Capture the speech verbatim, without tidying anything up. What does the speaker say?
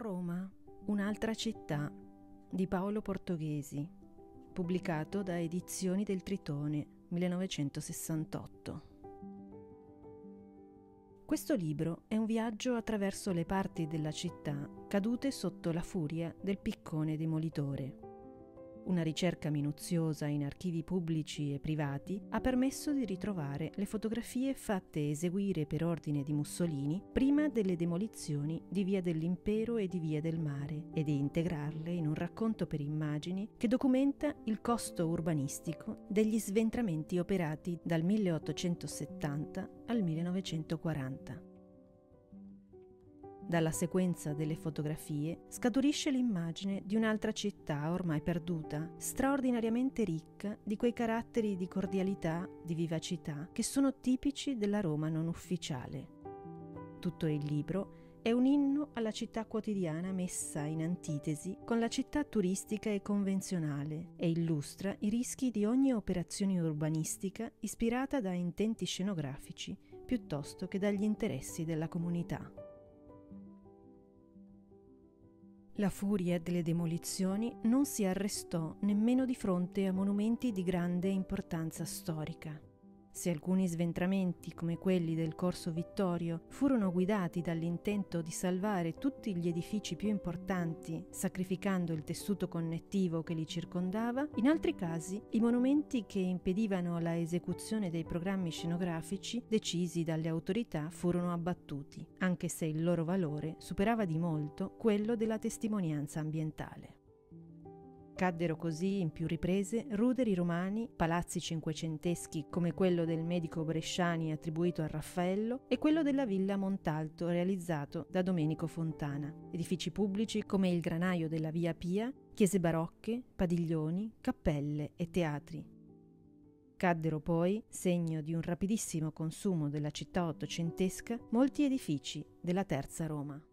Roma, un'altra città di Paolo Portoghesi, pubblicato da Edizioni del Tritone, millenovecentosessantotto. Questo libro è un viaggio attraverso le parti della città cadute sotto la furia del piccone demolitore. Una ricerca minuziosa in archivi pubblici e privati ha permesso di ritrovare le fotografie fatte eseguire per ordine di Mussolini prima delle demolizioni di Via dell'Impero e di Via del Mare e di integrarle in un racconto per immagini che documenta il costo urbanistico degli sventramenti operati dal milleottocentosettanta al millenovecentoquaranta. Dalla sequenza delle fotografie scaturisce l'immagine di un'altra città ormai perduta, straordinariamente ricca di quei caratteri di cordialità, di vivacità che sono tipici della Roma non ufficiale. Tutto il libro è un inno alla città quotidiana messa in antitesi con la città turistica e convenzionale e illustra i rischi di ogni operazione urbanistica ispirata da intenti scenografici piuttosto che dagli interessi della comunità. La furia delle demolizioni non si arrestò nemmeno di fronte a monumenti di grande importanza storica. Se alcuni sventramenti, come quelli del Corso Vittorio, furono guidati dall'intento di salvare tutti gli edifici più importanti, sacrificando il tessuto connettivo che li circondava, in altri casi i monumenti che impedivano la esecuzione dei programmi scenografici decisi dalle autorità furono abbattuti, anche se il loro valore superava di molto quello della testimonianza ambientale. Caddero così in più riprese ruderi romani, palazzi cinquecenteschi come quello del medico Bresciani attribuito a Raffaello e quello della Villa Montalto realizzato da Domenico Fontana, edifici pubblici come il granaio della Via Pia, chiese barocche, padiglioni, cappelle e teatri. Caddero poi, segno di un rapidissimo consumo della città ottocentesca, molti edifici della Terza Roma.